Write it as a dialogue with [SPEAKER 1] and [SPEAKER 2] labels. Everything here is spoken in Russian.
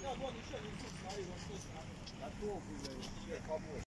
[SPEAKER 1] вон еще несут, смотри, вот точно. Готов уже, еще побольше.